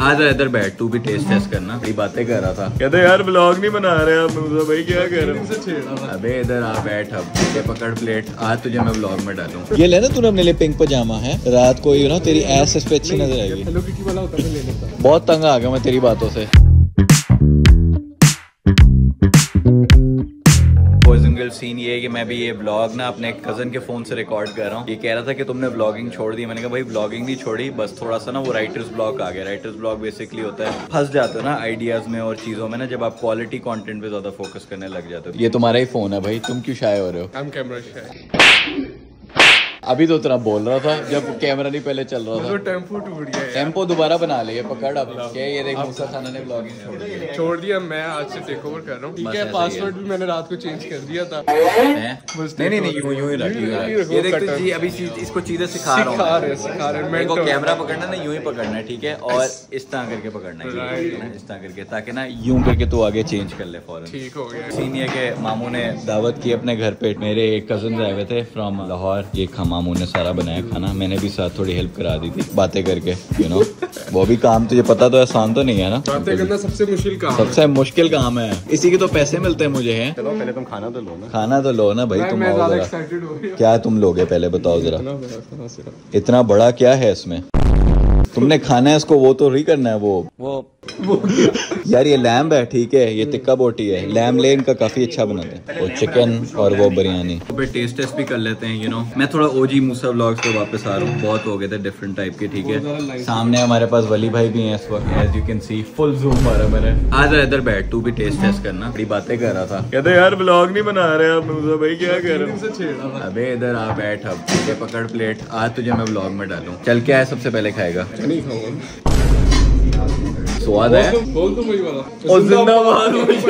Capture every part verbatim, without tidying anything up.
आज इधर बैठ, तू भी टेस्ट टेस्ट करना। बड़ी बातें कर रहा था, कहते यार ब्लॉग नहीं बना रहे आप भाई, क्या कह रहे हो? अबे इधर आ बैठ, अब ये पकड़ प्लेट, आज तुझे मैं ब्लॉग में डालूं। ये लेना तूने अपने लिए पिंक पजामा है, रात को यू नो तेरी एस इस पे अच्छी नजर आएगी। हेलो किटी वाला होता है, ले लेता। बहुत तंग आ गया मैं तेरी बातों से। सीन ये है कि मैं भी ये ब्लॉग ना अपने कजन के फोन से रिकॉर्ड कर रहा हूँ। ये कह रहा था कि तुमने ब्लॉगिंग छोड़ दी। मैंने कहा भाई ब्लॉगिंग नहीं छोड़ी, बस थोड़ा सा ना वो राइटर्स ब्लॉग आ गया। राइटर्स ब्लॉग बेसिकली होता है फंस जाते हो ना आइडियाज में और चीजों में ना, जब आप क्वालिटी कंटेंट पे ज्यादा फोकस करने लग जाते हो। ये तुम्हारा ही फोन है भाई, तुम क्यों शाय हो रहे हो? I'm camera shy। अभी तो तेरा बोल रहा था जब कैमरा नहीं पहले चल रहा था। तो टेम्पो टूट गया। टेम्पो दोबारा बना लिया, पकड़ अब क्या ये देख, मूसा खाना ने ब्लॉगिंग छोड़ दिया। छोड़ दिया, मैं आज से टेक ओवर कर रहा हूँ। ठीक है, पासवर्ड भी मैंने रात को चेंज कर दिया था। नहीं नहीं नहीं, यूं यूं ही रख। ये देख तू जी, अभी इसको चीजें सिखा रहा हूँ, सिखा रहा हूँ। मेरे को कैमरा पकड़ना ना यूं ही पकड़ना है, ठीक है, और इस तरह करके पकड़ना है, इस तरह करके, ताकि ना यूं करके तू आगे चेंज कर ले फौरन। ठीक हो गया। सीन ये कि मामू ने दावत की अपने घर पे, मेरे कजन आए हुए थे फ्रॉम लाहौर। ये मामू ने सारा बनाया खाना, मैंने भी साथ थोड़ी हेल्प करा दी थी बातें करके, यू नो। वो भी काम तुझे पता तो आसान तो नहीं है ना, बातें करना सबसे मुश्किल काम सबसे मुश्किल काम है। इसी के तो पैसे मिलते हैं मुझे हैं। चलो पहले तुम खाना तो लो ना। खाना तो लो ना भाई, तुम आओ जरा। क्या तुम लोगे पहले बताओ जरा, इतना बड़ा क्या है इसमें? तुमने खाना है इसको, वो तो नहीं करना है। वो वो यार ये लैम्ब है, ठीक है, ये टिक्का बोटी है। लैम्ब ले इनका काफी अच्छा बनाते हैं, वो चिकन और वो बिरयानी। तो टेस्ट टेस्ट भी कर लेते हैं, यू नो। मैं थोड़ा ओजी मूसा व्लॉग्स पे वापस आ रहा हूँ, बहुत हो गए थे डिफरेंट टाइप के, ठीक है। सामने हमारे पास वली भाई भी हैं इस वक्त, as you can see, full zoom मारा मैंने। आज इधर बैठ, तू भी टेस्ट टेस्ट करना। बड़ी बातें कर रहा था, कहते यार ब्लॉग नहीं बना रहे आप मूसा भाई, क्या कह रहे हो? अबे इधर आ बैठ, अब ये पकड़ प्लेट, आज तुझे मैं ब्लॉग में डालूं। चल क्या है सबसे पहले खाएगा? नहीं खाऊंगा। स्वाद है बोल तुम वही वाला और जिंदाबाद।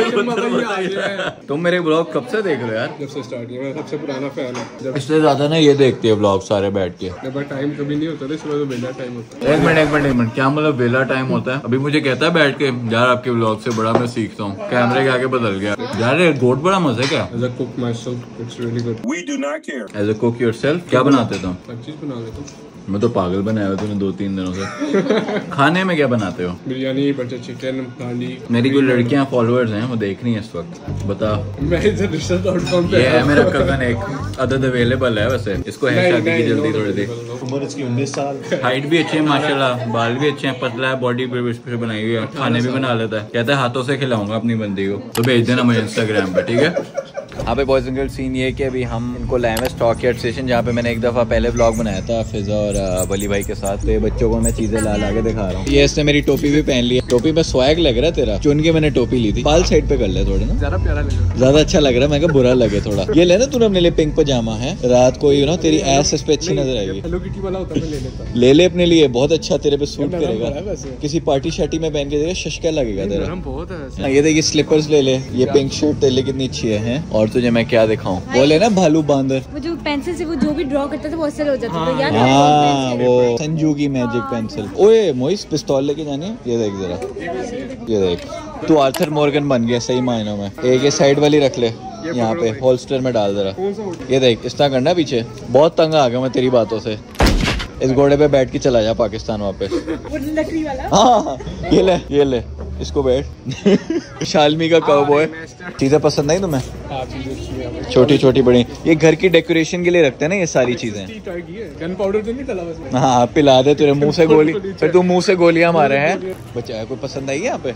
तुम मेरे ब्लॉग कब से देख रहे हो यार? जब से स्टार्ट किया, मैं सबसे पुराना फैन हूं। इससे ज्यादा ना ये देखते हैं ब्लॉग सारे बैठ के। मेरे पास टाइम कभी नहीं होता, इसमें तो बेला टाइम होता है। एक मिनट एक मिनट एक मिनट, क्या मतलब बेला टाइम होता है? अभी मुझे कहता है बैठ के, यार आपके ब्लॉग से बड़ा मैं सीखता हूँ, कैमरे के आगे बदल गया। यार ये गोट बड़ा मजा क्या? As a cook myself, it's really good. We do not care. As a cook yourself बनाते तुम? हर चीज बना लेता हूं मैं तो। पागल बनाया हुआ तूने दो तीन दिनों से। खाने में क्या बनाते हो? बिरयानी, बटर चिकन, हांडी। मेरी कोई लड़कियां फॉलोअर्स हैं, वो देख रही हैं इस वक्त, बता। मैं इधर रिश्ता डॉट कॉम पे, ये है मेरा कजन, एक अदद अवेलेबल है वैसे, इसको है शादी की जल्दी थोड़ी देर। उम्र इसकी उन्नीस साल, हाइट भी अच्छी है माशाल्लाह, बाल भी अच्छे हैं, पतला है, बॉडी पे बनाई हुई है, खाने भी बना लेता है। कहता है हाथों से खिलाऊंगा अपनी बंदी को, तो भेज देना मुझे इंस्टाग्राम पे, ठीक है। यहाँ पे बॉयज एंड गर्ल्स सीन ये कि अभी हम इनको लाए हैं स्टॉक यार्ड स्टेशन, जहाँ पे मैंने एक दफ़ा पहले व्लॉग बनाया था फिजा और वली भाई के साथ। तो ये बच्चों को मैं चीजें ला ला के दिखा रहा हूँ। ये इसने मेरी टोपी भी पहन ली है, टोपी में स्वैग लग रहा है तेरा, चुन के मैंने टोपी ली थी। बाल साइड पे कर ले थोड़े ना, ज्यादा प्यारा लगे, ज्यादा अच्छा लग रहा है, मैं कहा बुरा लगे थोड़ा। ये लेना तूने अपने लिए पिंक पजामा है, रात को यू नो तेरी एस इस पे अच्छी नजर आएगी। हेलो किटी वाला होता है, ले लेता। ले ले अपने लिए, बहुत अच्छा तेरे पे सूट करेगा। किसी पार्टी शार्टी में पहन के देगा, शशका लगेगा तेरा। ये देखिए स्लीपर्स ले ले, ये पिंक शर्ट तेरे लिए कितनी अच्छी है। और तुझे मैं क्या दिखाऊं, वो लेना भालू बांदर, वो जो पेंसिल से वो जो भी ड्रॉ करता था वो असर हो जाता था, याद है? हाँ वो संजू की मैजिक पेंसिल। ओए मोइस पिस्तौल लेके जानी है, ये देख जरा, ये देख तू आर्थर मॉर्गन बन गया सही मायनों में। एक ये साइड वाली रख ले, यहाँ पे होल्स्टर में डाल जरा, ये देख इस तरह करना पीछे। बहुत तंग आ गया मैं तेरी बातों से। इस घोड़े पे बैठ के चला जा पाकिस्तान वापस। लकड़ी वाला? हाँ ये ले ये ले इसको बैठ। शालमी का कवबॉय। चीजें पसंद आई तुम्हें? छोटी छोटी बड़ी, ये घर की डेकोरेशन के लिए रखते हैं ना ये सारी चीजें। गन पाउडर तो नहीं डाला? हाँ पिला दे, तेरे मुंह से गोली, फिर तू मुंह से गोलियां मारे हैं। बच्चा कोई पसंद आई है यहाँ पे?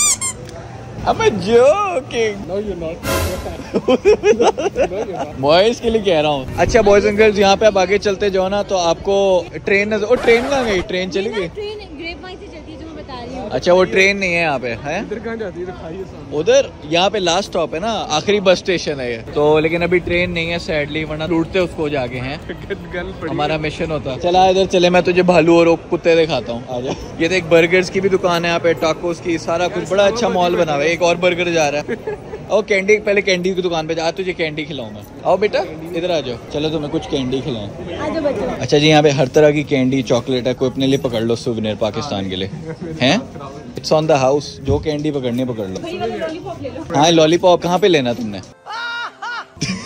I'm joking. No, you're not. Boys के लिए कह रहा हूँ। अच्छा बॉयज एंड गर्ल्स, यहाँ पे आप आगे चलते जाओ ना तो आपको ट्रेन नजर। ओ ट्रेन कहाँ गई? ट्रेन चली गई? अच्छा वो ट्रेन नहीं है यहाँ पे, है उधर, यहाँ पे लास्ट स्टॉप है ना, आखिरी बस स्टेशन है ये तो। लेकिन अभी ट्रेन नहीं है सैडली, वरना लूटते उसको जाके हैं, हमारा मिशन होता। चला इधर चले, मैं तुझे भालू और कुत्ते दिखाता हूँ, आजा। ये देख बर्गर्स की भी दुकान है यहाँ पे, टाकोस की, सारा कुछ, बड़ा अच्छा मॉल बना हुआ है। एक और बर्गर जा रहा है। और कैंडी, पहले कैंडी की दुकान पे जा, तुझे कैंडी खिलाऊंगा। आओ बेटा इधर आ जाओ, चलो तुम्हें कुछ कैंडी खिलाएं। अच्छा जी यहाँ पे हर तरह की कैंडी, चॉकलेट है, कोई अपने लिए पकड़ लो सुवेनियर पाकिस्तान के लिए हैं। इट्स ऑन द हाउस, जो कैंडी पकड़नी पकड़ लो। हाँ लॉलीपॉप कहाँ पे लेना तुमने?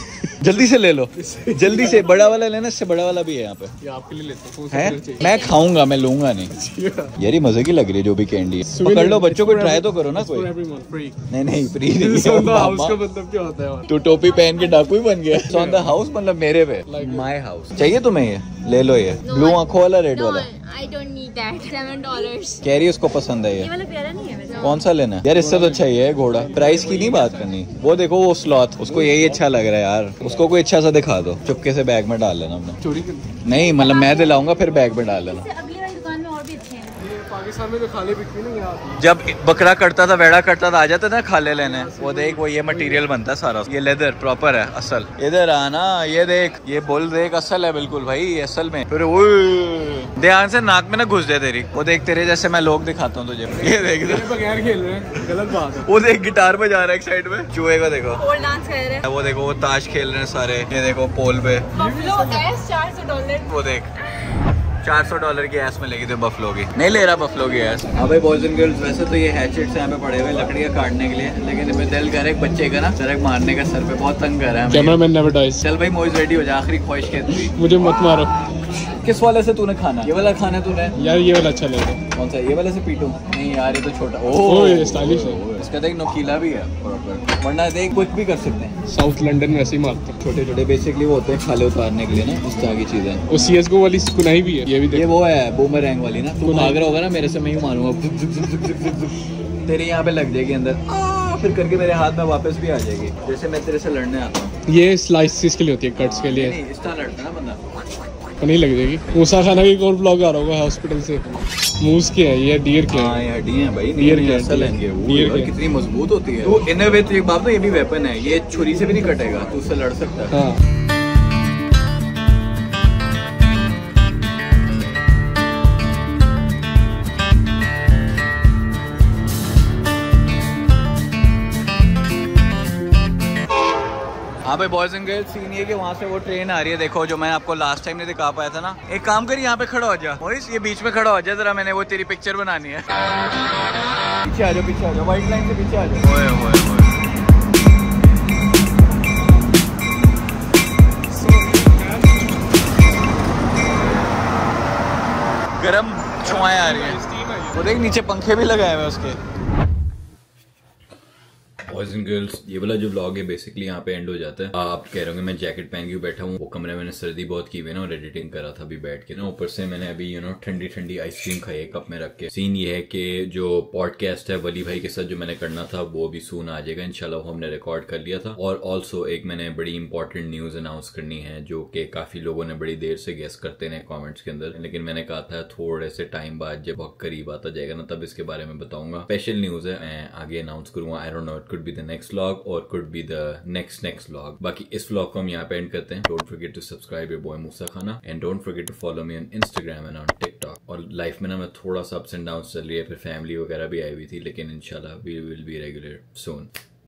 जल्दी से ले लो, जल्दी से। बड़ा वाला लेना, इससे बड़ा वाला भी है यहाँ पे। ये आपके लिए लेता हूँ। है मैं खाऊंगा, मैं लूंगा नहीं यार, ये मजे की लग रही है जो भी कैंडी है। पकड़ लो बच्चों को, ट्राई तो करो ना कोई। नहीं नहीं फ्री मतलब क्या होता है? तू टोपी पहन के डाकू ही बन गया। ऑन द हाउस मतलब मेरे पे, माय हाउस। चाहिए तुम्हें ये? ले लो ये ब्लू आंखों वाला, रेड वाला। I don't need that. Seven dollars. कह रही उसको पसंद है ये। ये वाला प्यारा नहीं है वैसे। कौन सा लेना है यार? इससे तो अच्छा ही है घोड़ा। प्राइस की नहीं बात करनी। वो देखो वो स्लॉथ, उसको यही अच्छा लग रहा है यार। उसको कोई अच्छा सा दिखा दो, चुपके से बैग में डाल लेना अपना। चोरी कर नहीं मतलब मैं दिलाऊंगा, फिर बैग में डाल लेना। अगली वाली दुकान में और भी अच्छे हैं। पाकिस्तान में तो खाले बिकती नहीं यहाँ। जब बकरा कटता था, वेड़ा कटता था, आ जाते थे खाले लेने। वो देख, वो ये मटेरियल बनता है सारा, ये लेदर प्रॉपर है असल। इधर आना, ये देख, ये बुल देख, असल है बिल्कुल भाई, असल में। फिर वो ध्यान से नाक में ना घुस जाए तेरी। वो देख, तेरे जैसे मैं लोग दिखाता हूँ तुझे। ये देख, बगैर खेल रहे हैं, गलत बात है। वो देख गिटार बजा रहा है एक साइड में, चूहे को देखो पोल डांस कर रहे हैं। वो देखो, वो ताश खेल रहे हैं सारे। ये देखो पोल पे बफलो एस चार सौ डॉलर। वो देख, चार सौ डॉलर की ऐस में लेगी थे बफलो की। नहीं ले रहा बफलो की ऐस। हाँ भाई बॉयज एंड गर्ल्स, वैसे तो ये हैचेट्स यहाँ पे पड़े हुए लकड़ियाँ काटने के लिए, लेकिन मैं दिल कर एक बच्चे का ना सरक मारने का सर पे, बहुत तंग कर रहा है। Cameraman never dies. चल भाई मोइज रेडी हो जा, आखिरी ख्वाहिश कहती। मुझे मत मारो। किस वाले से तूने खाना? ये वाला खाना तूने? यार ये वाला अच्छा लगा। कौन सा? ये वाले से पीटूं? नहीं यार ये तो छोटा। ओह ये स्टाइलिश है। इसका देख नोकीला भी है प्रॉपर, वरना देख कुछ भी कर सकते हैं। साउथ लंदन में ऐसे ही मारते हैं, छोटे छोटे। बेसिकली वो होते हैं खाले उतारने के लिए ना, इस तरह की चीजें। वो सी एस गो वाली कुनाई भी है, ये भी देख। ये वो है बूमरैंग वाली ना, तू भाग रहा होगा ना मेरे से, मैं ही मारूंगा, तेरे यहाँ पे लग जाएगी अंदर, फिर करके मेरे हाथ में वापस भी आ जाएगी, जैसे मैं तेरे से लड़ने आता हूँ। ये स्लाइसिस के लिए होती है, कट्स के लिए। नहीं इस तरह लड़ता है ना बंदा, तो नहीं लग जाएगी। मूसा खाना की और ब्लॉग आ रहा होगा हॉस्पिटल से। मूस के है ये, डियर के हैं। ये हड्डी हैं भाई, डियर के असल हैं वो। डियर और कितनी मजबूत होती है। तो इन अ वे तो एक बात तो, ये भी वेपन है, ये छुरी से भी नहीं कटेगा, तू उससे लड़ सकता है। हाँ हाँ भाई बॉयज एंड गर्ल्स, सीन ये कि वहाँ से वो ट्रेन आ रही है, देखो जो मैं आपको लास्ट टाइम नहीं दिखा पाया था ना। एक काम कर, यहाँ पे खड़ा हो जा मोइस, ये बीच में खड़ा हो जा जरा, मैंने वो तेरी पिक्चर बनानी है। पीछे आ जाओ, पीछे आ जाओ, व्हाइट लाइन से पीछे आ जाओ। ओए ओए ओए, गरम छुआएं आ रही है। वो देख नीचे पंखे भी लगाए हुए उसके। बॉयज एंड गर्ल्स, ये वाला जो व्लॉग है बेसिकली यहाँ पे एंड हो जाता है। आप कह रहे होंगे मैं जैकेट पहन के बैठा हूँ, वो कमरे में मैंने सर्दी बहुत की हुई ना, और एडिटिंग करा था अभी बैठ के ना। ऊपर से मैंने अभी यू नो ठंडी ठंडी आइसक्रीम खाई है कप में रख के। सीन ये है कि जो पॉडकास्ट है वली भाई के साथ जो मैंने करना था वो भी सून आ जाएगा इंशाल्लाह, वो हमने रिकॉर्ड कर लिया था। और ऑल्सो एक मैंने बड़ी इंपॉर्टेंट न्यूज अनाउंस करनी है, जो कि काफी लोगों ने बड़ी देर से गेस करते हैं कॉमेंट्स के अंदर, लेकिन मैंने कहा था थोड़े से टाइम बाद जब वक्त करीब आता जाएगा ना, तब इसके बारे में बताऊंगा। स्पेशल न्यूज है, मैं आगे अनाउंस करूंगा। I don't know, it could be the next vlog और could be the next next vlog. बाकी इस व्लॉग को हम यहाँ पे एंड करते हैं। Don't forget to subscribe your boy Moosa खाना, and don't forget to follow me on Instagram and on TikTok. और लाइफ में ना मैं थोड़ा सा अप्स एंड डाउन चल रही है, फिर फैमिली वगैरह भी आई हुई थी, लेकिन इंशाल्लाह we will be regular soon.